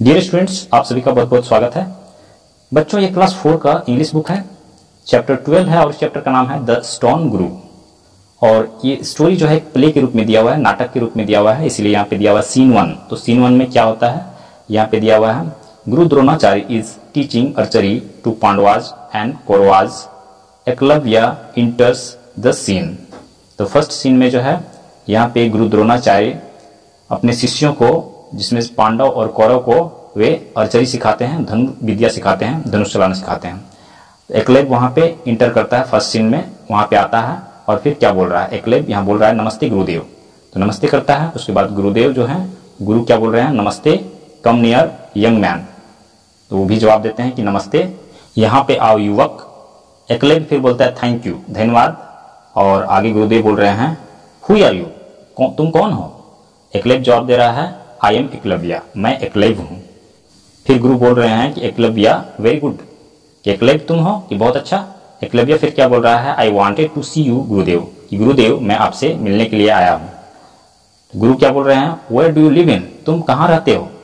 Dear students, आप सभी का बहुत बहुत स्वागत है। बच्चों, ये क्लास 4 का इंग्लिश बुक है, चैप्टर 12 है और इस चैप्टर का नाम है द स्टोन गुरु। और ये स्टोरी जो है एक प्ले के रूप में दिया हुआ है, नाटक के रूप में दिया हुआ है, इसलिए यहाँ पे दिया हुआ है सीन 1। तो सीन 1 में क्या होता है, यहाँ पे दिया हुआ है Guru Dronacharya is teaching archery to Pandavas and Kauravas. Eklavya enters the scene. तो फर्स्ट सीन में जो है यहाँ पे गुरु द्रोणाचार्य अपने शिष्यों को, जिसमें पांडव और कौरव को वे आर्चरी सिखाते हैं, धनु विद्या सिखाते हैं, धनुष चलाना सिखाते हैं। तो एकलव्य वहां पे इंटर करता है, फर्स्ट सीन में वहां पे आता है और फिर क्या बोल रहा है, एकलव्य यहाँ बोल रहा है नमस्ते गुरुदेव। तो नमस्ते करता है, उसके बाद गुरुदेव जो है, गुरु क्या बोल रहे हैं, नमस्ते कम नियर यंग मैन। तो वो भी जवाब देते हैं कि नमस्ते, यहाँ पे आओ युवक। एकलव्य फिर बोलता है थैंक यू, धन्यवाद। और आगे गुरुदेव बोल रहे हैं हु आर यू, तुम कौन हो। एकलव्य जवाब दे रहा है आई एम एकलव्य, मैं एकलव्य हूँ। फिर गुरु बोल रहे हैं कि एकलव्य वेरी गुड, कि एकलव्य तुम हो कि बहुत अच्छा। एकलव्य फिर क्या बोल रहा है, I wanted to see you Gurudev, कि गुरुदेव मैं आपसे मिलने के लिए आया हूँ। तो गुरु क्या बोल रहे हैं, where do you live in, तुम कहाँ रहते हो।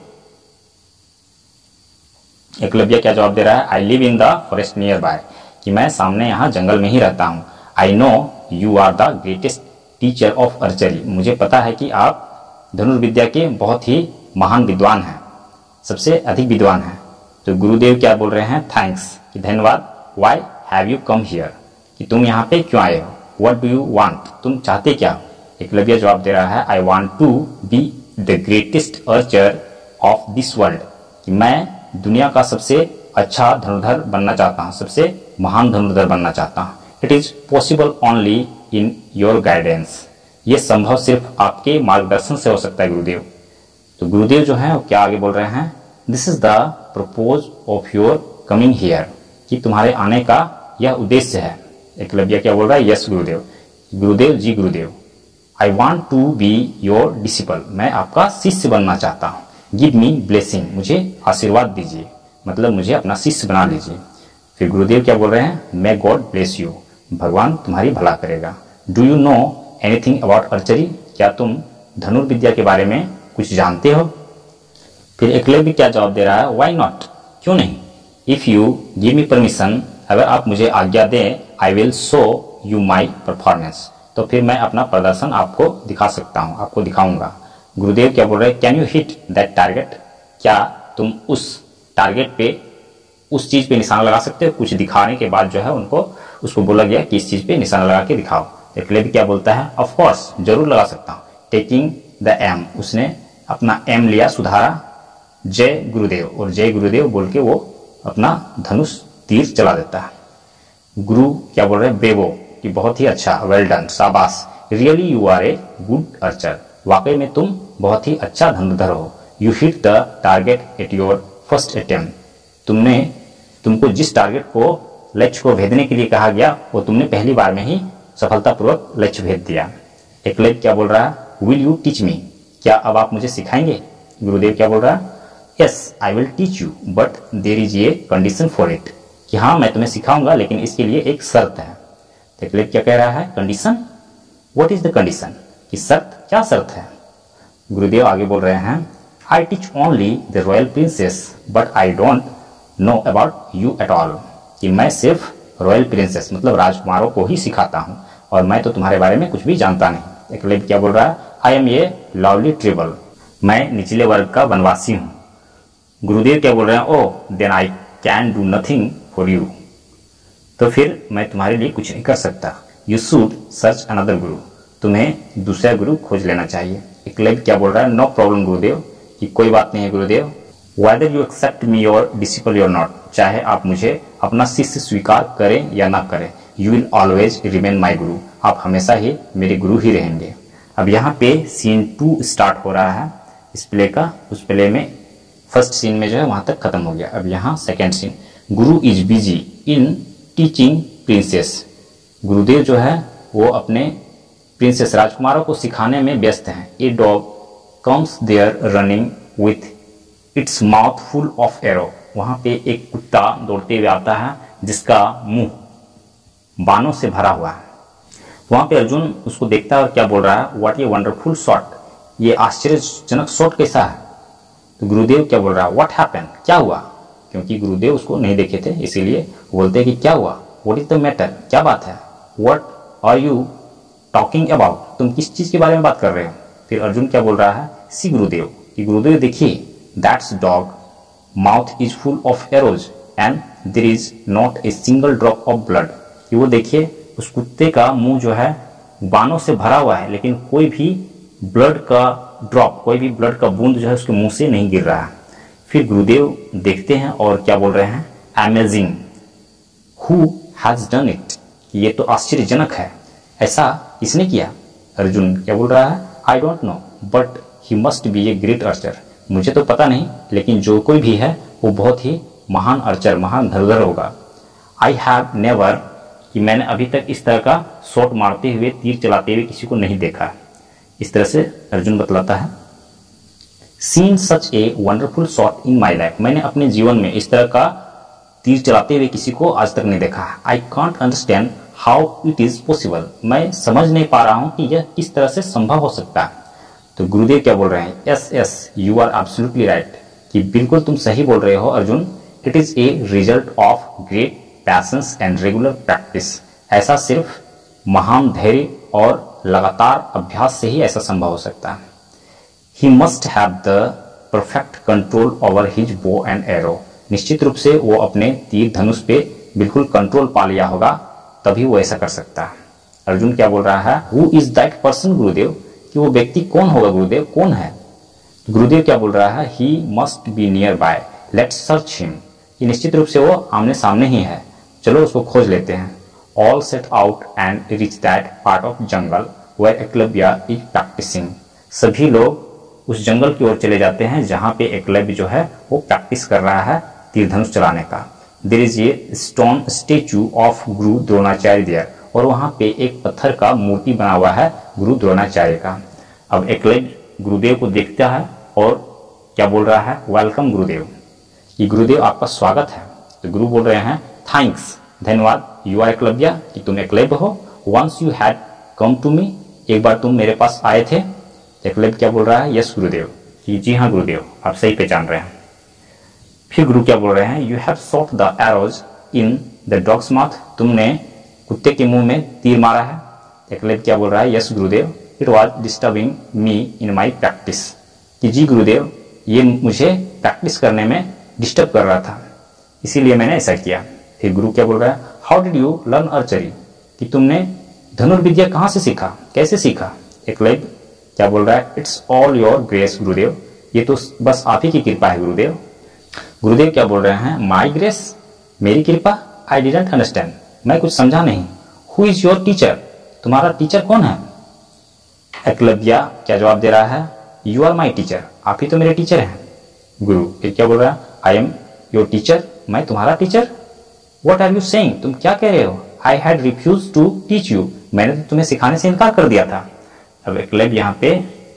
एकलव्य क्या जवाब दे रहा है, I live in the forest nearby, कि मैं सामने यहाँ जंगल में ही रहता हूँ। I know you are the greatest teacher of archery, मुझे पता है कि आप धनुर्विद्या के बहुत ही महान विद्वान हैं, सबसे अधिक विद्वान हैं। तो गुरुदेव क्या बोल रहे हैं, थैंक्स, कि धन्यवाद। Why have you come here, कि तुम यहाँ पे क्यों आए हो। व्हाट डू यू वांट, तुम चाहते क्या हो। एकलव्य जवाब दे रहा है I want to be the greatest archer of this world, कि मैं दुनिया का सबसे अच्छा धनुर्धर बनना चाहता हूँ, सबसे महान धनुर्धर बनना चाहता हूँ। It is possible only in your guidance, ये संभव सिर्फ आपके मार्गदर्शन से हो सकता है गुरुदेव। तो गुरुदेव जो है वो क्या आगे बोल रहे हैं, this is the propose of your coming here, कि तुम्हारे आने का यह उद्देश्य है। एकलव्य क्या बोल रहा है, यस गुरुदेव। गुरुदेव जी गुरुदेव, I want to be your disciple, मैं आपका शिष्य बनना चाहता हूँ। गिव मी ब्लेसिंग, मुझे आशीर्वाद दीजिए, मतलब मुझे अपना शिष्य बना लीजिए। फिर गुरुदेव क्या बोल रहे हैं, मे गॉड ब्लेस यू, भगवान तुम्हारी भला करेगा। Do you know anything about archery, क्या तुम धनुर्विद्या के बारे में कुछ जानते हो। फिर एकलव्य क्या जवाब दे रहा है, व्हाई नॉट, क्यों नहीं। If you give me permission, अगर आप मुझे आज्ञा दें, I will show you my performance, तो फिर मैं अपना प्रदर्शन आपको दिखा सकता हूँ, आपको दिखाऊंगा। गुरुदेव क्या बोल रहे हैं, can you hit that target, क्या तुम उस टारगेट पे, उस चीज पे निशाना लगा सकते हो। कुछ दिखाने के बाद जो है उसको बोला गया कि इस चीज पे निशाना लगा के दिखाओ। एकलव्य क्या बोलता है, ऑफ कोर्स, जरूर लगा सकता हूँ। टेकिंग द एम, उसने अपना एम लिया, सुधारा। जय गुरुदेव, और जय गुरुदेव बोल के वो अपना धनुष तीर चला देता है। गुरु क्या बोल रहे हैं, ब्रेवो, कि बहुत ही अच्छा, वेल डन, शाबाश। Really you are a good archer, वाकई में तुम बहुत ही अच्छा धनुर्धर हो। You hit the target at your first attempt, तुमको जिस टारगेट को, लक्ष्य को भेदने के लिए कहा गया, वो तुमने पहली बार में ही सफलतापूर्वक लक्ष्य भेद दिया। एकलव्य क्या बोल रहा है, विल यू टीच मी, क्या अब आप मुझे सिखाएंगे। गुरुदेव क्या बोल रहा है, yes I will teach you but there is a condition for it, कि हाँ मैं तुम्हें सिखाऊंगा लेकिन इसके लिए एक शर्त है। तो एकलव्य क्या कह रहा है, condition, what is the condition, कि शर्त, क्या शर्त है। गुरुदेव आगे बोल रहे हैं, I teach only the royal princes but I don't know about you at all, कि मैं सिर्फ रॉयल प्रिंसेस मतलब राजकुमारों को ही सिखाता हूँ और मैं तो तुम्हारे बारे में कुछ भी जानता नहीं। एकलव्य क्या बोल रहा है, आई एम ए लवली ट्रिबल, मैं निचले वर्ग का वनवासी हूँ। गुरुदेव क्या बोल रहे हैं, oh then I can do nothing for you, तो फिर मैं तुम्हारे लिए कुछ नहीं कर सकता। यू शुड सर्च अनदर गुरु, तुम्हें दूसरा गुरु खोज लेना चाहिए। एकलव्य क्या बोल रहा है, नो प्रॉब्लम गुरुदेव, कि कोई बात नहीं है गुरुदेव। Whether you accept me your disciple or not, चाहे आप मुझे अपना शिष्य स्वीकार करें या ना करें, you will always remain my guru, आप हमेशा ही मेरे गुरु ही रहेंगे। अब यहाँ पे सीन 2 स्टार्ट हो रहा है इस प्ले का। उस प्ले में फर्स्ट सीन में जो है वहां तक खत्म हो गया। अब यहाँ second scene, guru is busy in teaching princes, गुरुदेव जो है वो अपने प्रिंसेस राजकुमारों को सिखाने में व्यस्त हैं। A dog comes there running with its mouth full of arrow, वहां पे एक कुत्ता दौड़ते हुए आता है जिसका मुंह बाणों से भरा हुआ है। वहां पे अर्जुन उसको देखता है और क्या बोल रहा है, व्हाट ए वंडरफुल शॉट, ये आश्चर्यजनक शॉट कैसा है। तो गुरुदेव क्या बोल रहा है, व्हाट हैपन, क्या हुआ, क्योंकि गुरुदेव उसको नहीं देखे थे, इसीलिए बोलते हैं कि क्या हुआ, व्हाट इज द मैटर, क्या बात है, what are you talking about, तुम किस चीज के बारे में बात कर रहे हो। फिर अर्जुन क्या बोल रहा है, सी गुरुदेव, कि गुरुदेव देखिए, that's dog mouth is full of arrows and there is not a single drop of blood, कि वो देखिए उस कुत्ते का मुंह जो है बाणों से भरा हुआ है, लेकिन कोई भी ब्लड का ड्रॉप, कोई भी ब्लड का बूंद जो है उसके मुंह से नहीं गिर रहा है। फिर गुरुदेव देखते हैं और क्या बोल रहे हैं, amazing, who has done it, ये तो आश्चर्यजनक है, ऐसा किसने किया। अर्जुन क्या बोल रहा है, I don't know but he must be a great archer, मुझे तो पता नहीं, लेकिन जो कोई भी है वो बहुत ही महान आर्चर, महान धनुर्धर होगा। आई हैव नेवर, कि मैंने अभी तक इस तरह का शॉट मारते हुए, तीर चलाते हुए किसी को नहीं देखा। इस तरह से अर्जुन बतलाता है, seen such a wonderful shot in my life, मैंने अपने जीवन में इस तरह का तीर चलाते हुए किसी को आज तक नहीं देखा। I can't understand how it is possible, मैं समझ नहीं पा रहा हूं कि यह किस तरह से संभव हो सकता है। तो गुरुदेव क्या बोल रहे हैं, yes yes you are absolutely right, कि बिल्कुल तुम सही बोल रहे हो Arjun, it is a result of great patience and regular practice, ऐसा सिर्फ महान धैर्य और लगातार अभ्यास से ही ऐसा संभव हो सकता है। He must have the perfect control over his bow and arrow, निश्चित रूप से वो अपने तीर धनुष पे बिल्कुल कंट्रोल पा लिया होगा, तभी वो ऐसा कर सकता है। अर्जुन क्या बोल रहा है, हु इज दैट पर्सन गुरुदेव, कि वो व्यक्ति कौन होगा गुरुदेव, कौन है। गुरुदेव क्या बोल रहा है, he must be nearby, let's search him, कि निश्चित रूप से वो आमने सामने ही है, चलो उसको खोज लेते हैं। All set out and reach that part of jungle where Eklavya is practising, सभी लोग उस जंगल की ओर चले जाते हैं जहां पे एकलव्य जो है वो प्रैक्टिस कर रहा है तीर धनुष चलाने का। There is a stone statue of guru Dronacharya there, और वहां पे एक पत्थर का मूर्ति बना हुआ है गुरु द्रोणाचार्य का। अब एकलव्य गुरुदेव को देखता है और क्या बोल रहा है, वेलकम गुरुदेव, कि गुरुदेव आपका स्वागत है। तो गुरु बोल रहे हैं, थैंक्स, धन्यवाद, यू आर एकलव्य, कि तुम एकलव्य हो, once you had come to me, एक बार तुम मेरे पास आए थे। एकलव्य क्या बोल रहा है, यस गुरुदेव, कि जी हाँ गुरुदेव, आप सही पहचान रहे हैं। फिर गुरु क्या बोल रहे हैं, you have shot the arrows in the dog's mouth, तुमने कुत्ते के मुंह में तीर मारा है। एकलव्य क्या बोल रहा है, yes Gurudev, it was disturbing me in my practice, कि जी गुरुदेव, ये मुझे प्रैक्टिस करने में डिस्टर्ब कर रहा था, इसीलिए मैंने ऐसा किया। फिर गुरु क्या बोल रहा है, how did you learn archery, कि तुमने धनुर्विद्या कहाँ से सीखा, कैसे सीखा। एकलव्य क्या बोल रहा है, इट्स ऑल योर ग्रेस गुरुदेव, ये तो बस आप ही की कृपा है गुरुदेव। गुरुदेव क्या बोल रहे हैं, माई ग्रेस, मेरी कृपा, आई डिडंट अंडरस्टैंड, मैं कुछ समझा नहीं। हु इज योर टीचर, तुम्हारा टीचर कौन है। एकलव्य क्या जवाब दे रहा है, यू आर माई टीचर, आप ही तो मेरे टीचर हैं। गुरु फिर क्या बोल रहा है, आई एम योर टीचर, मैं तुम्हारा teacher. What are you saying, तुम क्या कह रहे हो। I had refuse to teach you, मैंने तो तुम्हें सिखाने से इनकार कर दिया था। अब एकलव्य यहाँ पे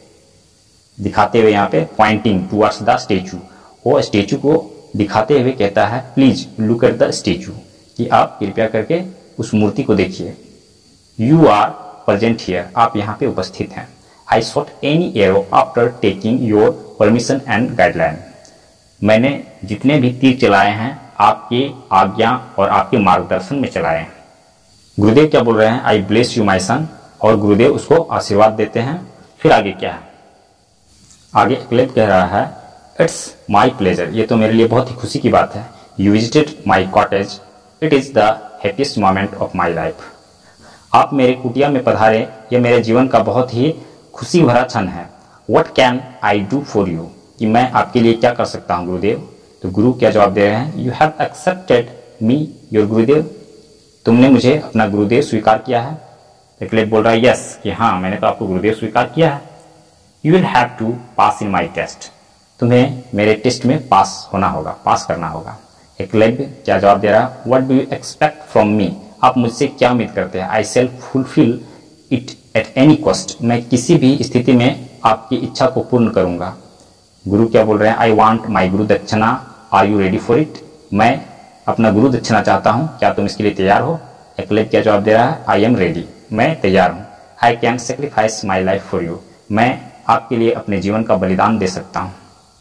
दिखाते हुए, यहाँ पे पॉइंटिंग टुवर्ड्स द स्टेचू, वो स्टेचू को दिखाते हुए कहता है, please look at the statue, कि आप कृपया करके उस मूर्ति को देखिए। यू आर प्रेजेंट हियर, आप यहाँ पे उपस्थित हैं। I shot any arrow after taking your permission and guideline, मैंने जितने भी तीर चलाए हैं आपके आज्ञा और आपके मार्गदर्शन में चलाए हैं। गुरुदेव क्या बोल रहे हैं, आई ब्लेस यू माई सन, और गुरुदेव उसको आशीर्वाद देते हैं। फिर आगे क्या है, आगे एकलव्य कह रहा है, इट्स माई प्लेजर, ये तो मेरे लिए बहुत ही खुशी की बात है। You visited my cottage, it is the happiest moment of my life, आप मेरे कुटिया में पधारे, यह मेरे जीवन का बहुत ही खुशी भरा क्षण है। What can I do for you, कि मैं आपके लिए क्या कर सकता हूँ गुरुदेव। तो गुरु क्या जवाब दे रहे हैं, you have accepted me your Gurudev, तुमने मुझे अपना गुरुदेव स्वीकार किया है। एकलव्य बोल रहा है, यस, कि हाँ मैंने तो आपको गुरुदेव स्वीकार किया है। You will have to pass in my test, तुम्हें मेरे टेस्ट में पास होना होगा, पास करना होगा। एकलव्य क्या जवाब दे रहा है, what do you expect from me, आप मुझसे क्या उम्मीद करते हैं। I shall fulfil it at any cost, मैं किसी भी स्थिति में आपकी इच्छा को पूर्ण करूंगा। गुरु क्या बोल रहे हैं, I want my guru dakshina, are you ready for it, मैं अपना गुरु दक्षिणा चाहता हूँ, क्या तुम इसके लिए तैयार हो। एकलव्य क्या जवाब दे रहा है, आई एम रेडी, मैं तैयार हूँ। I can sacrifice my life for you, मैं आपके लिए अपने जीवन का बलिदान दे सकता हूँ।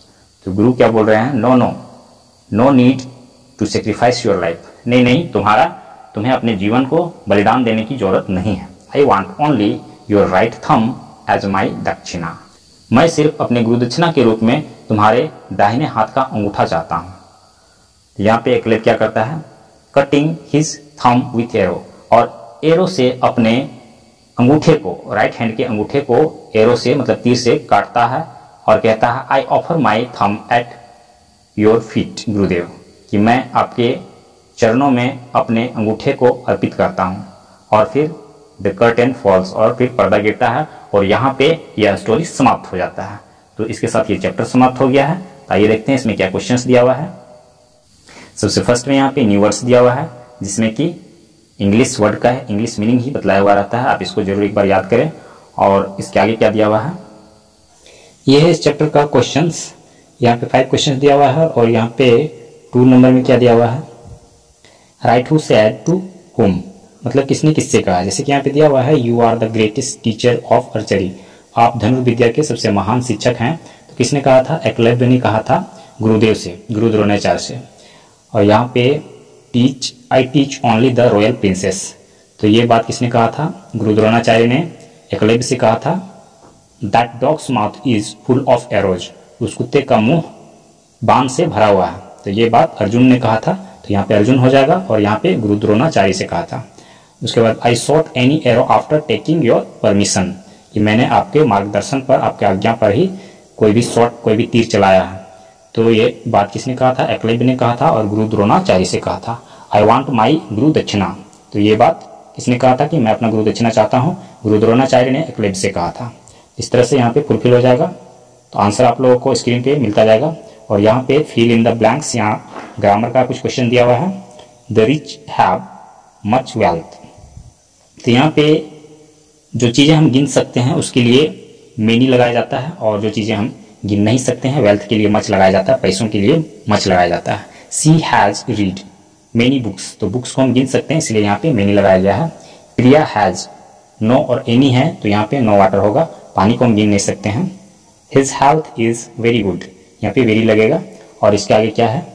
तो गुरु क्या बोल रहे हैं, no no no need to sacrifice your life, नहीं नहीं तुम्हें अपने जीवन को बलिदान देने की जरूरत नहीं है। I want only your right thumb as my dakshina, मैं सिर्फ अपने गुरु दक्षिणा के रूप में तुम्हारे दाहिने हाथ का अंगूठा चाहता हूँ। यहाँ पे एकलव्य क्या करता है, cutting his thumb with arrow, और एरो से अपने अंगूठे को, राइट हैंड के अंगूठे को एरो से मतलब तीर से काटता है और कहता है I offer my thumb at your feet Gurudev, कि मैं आपके चरणों में अपने अंगूठे को अर्पित करता हूँ। और फिर द कर्टेन फॉल्स, और फिर पर्दा गिरता है और यहाँ पे यह स्टोरी समाप्त हो जाता है। तो इसके साथ ये चैप्टर समाप्त हो गया है। तो आइए देखते हैं इसमें क्या क्वेश्चंस दिया हुआ है। सबसे फर्स्ट में यहाँ पे न्यू वर्ड्स दिया हुआ है, जिसमें कि इंग्लिश वर्ड का है, इंग्लिश मीनिंग ही बतलाया हुआ रहता है, आप इसको जरूर एक बार याद करें। और इसके आगे क्या दिया हुआ है, ये है इस चैप्टर का क्वेश्चंस। यहाँ पे 5 क्वेश्चंस दिया हुआ है और यहाँ पे 2 नंबर में क्या दिया हुआ है, right who said to whom, मतलब किसने किससे कहा। जैसे कि यहाँ पे दिया हुआ है you are the greatest teacher of archery, आप धनुर्विद्या के सबसे महान शिक्षक हैं। तो किसने कहा था, एकलव्य ने कहा था गुरुदेव से, गुरु द्रोणाचार्य से। और यहाँ पे teach I teach only the royal princes, तो ये बात किसने कहा था, गुरु द्रोणाचार्य ने एकलव्य से कहा था। That dog's mouth is full of arrows, उस कुत्ते का मुंह बाण से भरा हुआ है, तो ये बात अर्जुन ने कहा था। तो यहाँ पे अर्जुन हो जाएगा और यहाँ पे गुरु द्रोणाचार्य से कहा था। उसके बाद I shot any arrow after taking your permission, कि मैंने आपके मार्गदर्शन पर, आपके आज्ञा पर ही कोई भी शॉट, कोई भी तीर चलाया है। तो ये बात किसने कहा था, एकलव्य ने कहा था और गुरु द्रोणाचार्य से कहा था। आई वॉन्ट माई गुरु दक्षिणा, तो ये बात किसने कहा था कि मैं अपना गुरु दक्षिणा चाहता हूँ, गुरु द्रोणाचार्य ने एकलव्य से कहा था। इस तरह से यहाँ पे फुलफिल हो जाएगा। तो आंसर आप लोगों को स्क्रीन पे मिलता जाएगा। और यहाँ पे फिल इन द ब्लैंक्स, यहाँ ग्रामर का कुछ क्वेश्चन दिया हुआ है। The rich have much wealth, तो यहाँ पे जो चीज़ें हम गिन सकते हैं उसके लिए मेनी लगाया जाता है, और जो चीज़ें हम गिन नहीं सकते हैं, वेल्थ के लिए मच लगाया जाता है, पैसों के लिए मच लगाया जाता है। She has read many books, तो बुक्स को हम गिन सकते हैं इसलिए यहाँ पे मेनी लगाया गया है। प्रिया हैज़ नो और एनी है तो यहाँ पे नो वाटर होगा, पानी को हम गिन नहीं सकते हैं। His health is very good, यहाँ पे वेरी लगेगा। और इसके आगे क्या है,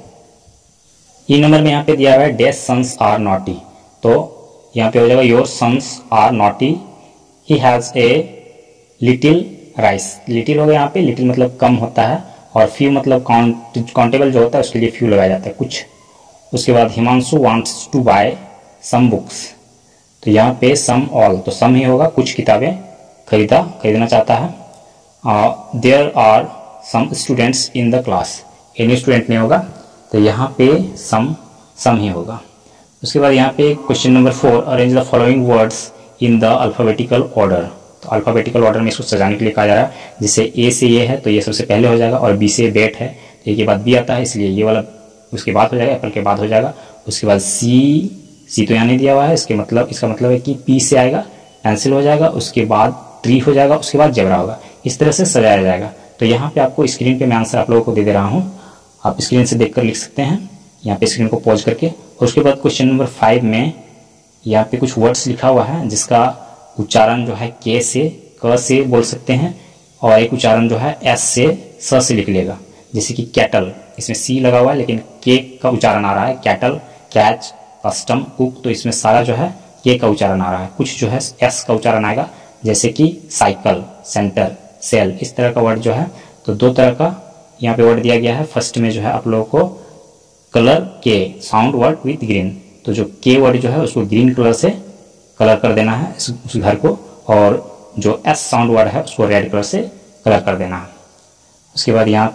ई नंबर में यहाँ पे दिया हुआ है डैश सन्स आर नॉटी, तो यहाँ पे हो जाएगा your sons are naughty, he has a little rice, little हो गया यहाँ पे, लिटिल मतलब कम होता है, और फ्यू मतलब काउंटेबल जो होता है उसके लिए फ्यू लगाया जाता है, कुछ। उसके बाद Himanshu wants to buy some books, तो यहाँ पे सम ऑल, तो सम ही होगा, कुछ किताबें खरीदना चाहता है। There are some students in the class, any student नहीं होगा, तो यहाँ पे सम ही होगा। उसके बाद यहाँ पे question number 4, arrange the following words in the alphabetical order, तो अल्फाबेटिकल ऑर्डर में इसको सजाने के लिए कहा जा रहा है। जैसे ए से ये है तो ये सबसे पहले हो जाएगा, और बी से बैट है तो ए के बाद बी आता है इसलिए ये वाला उसके बाद हो जाएगा, एप्पल के बाद हो जाएगा। उसके बाद सी तो यहाँ नहीं दिया हुआ है, इसका मतलब है कि पी से आएगा, पेंसिल हो जाएगा, उसके बाद ट्री हो जाएगा, उसके बाद जेब्रा होगा, इस तरह से सजाया जाएगा। तो यहाँ पे आपको स्क्रीन पे मैं आंसर आप लोगों को दे दे रहा हूँ, आप स्क्रीन से देखकर लिख सकते हैं, यहाँ पे स्क्रीन को पॉज करके। और उसके बाद क्वेश्चन नंबर 5 में यहाँ पे कुछ वर्ड्स लिखा हुआ है जिसका उच्चारण जो है के से क से बोल सकते हैं, और एक उच्चारण जो है एस से स से लिख लेगा। जैसे कि कैटल, इसमें सी लगा हुआ है लेकिन के का उच्चारण आ रहा है, कैटल, कैच, कस्टम, कुक, तो इसमें सारा जो है के का उच्चारण आ रहा है। कुछ जो है एस का उच्चारण आएगा, जैसे कि साइकिल, सेंटर, सेल, इस तरह का वर्ड जो है। तो 2 तरह का यहाँ पे वर्ड दिया गया है। फर्स्ट में जो है आप लोगों को कलर के, साउंड वर्ड विथ ग्रीन, तो जो के वर्ड जो है उसको ग्रीन कलर से कलर कर देना है उस घर को, और जो एस साउंड वर्ड है उसको रेड कलर से कलर कर देना है। उसके बाद यहाँ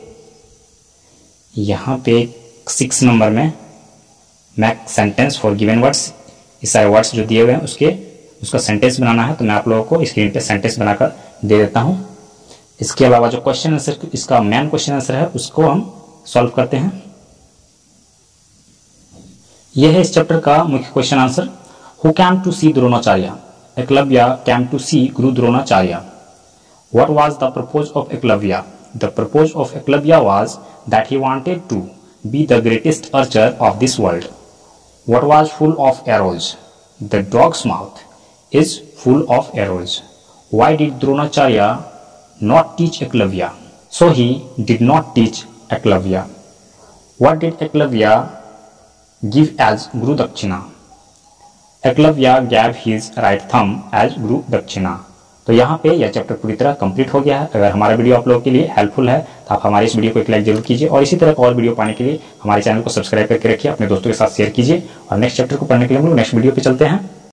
पे 6 नंबर में make sentence for given words, इस सारे वर्ड्स जो दिए हुए हैं उसका सेंटेंस बनाना है। तो मैं आप लोगों को स्क्रीन पे सेंटेंस बनाकर दे देता हूँ। इसके अलावा जो क्वेश्चन आंसर, इसका मेन क्वेश्चन आंसर है उसको हम सॉल्व करते हैं। यह है इस चैप्टर का मुख्य question answer. Who came to see Dronacharya, Eklavya came to see guru Dronacharya. What was the purpose of Eklavya, the purpose of Eklavya was that he wanted to be the greatest archer of this world. What was full of arrows, the dog's mouth is full of arrows. Why did Dronacharya not teach Eklavya? So he did not teach Eklavya. What did Eklavya give as Guru Dakshina? Eklavya gave his right thumb as Guru Dakshina. तो यहाँ पे यह chapter पूरी तरह complete हो गया है। अगर हमारा वीडियो आप लोगों के लिए हेल्पफुल है तो आप हमारे इस वीडियो को एक लाइक जरूर कीजिए और इसी तरह का और वीडियो पाने के लिए हमारे चैनल को सब्सक्राइब करके रखिए, अपने दोस्तों के साथ शेयर कीजिए। और नेक्स्ट चैप्टर को पढ़ने के लिए हम लोग नेक्स्ट वीडियो पे चलते हैं।